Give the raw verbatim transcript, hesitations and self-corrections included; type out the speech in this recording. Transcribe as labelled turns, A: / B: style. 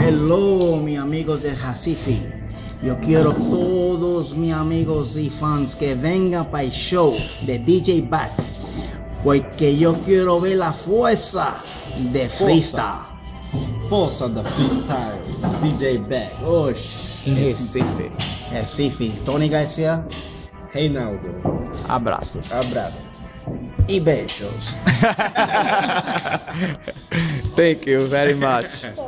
A: Hello, mis amigos de Recife. Yo quiero todos mis amigos y fans que vengan para el show de D J Back, porque yo quiero ver la fuerza de freestyle.
B: Força da freestyle, D J Back. Oxi,
A: Recife. Recife. Tony Garcia.
B: Reinaldo.
C: Abraços.
B: Abraço.
A: E beijos.
C: Thank you very much.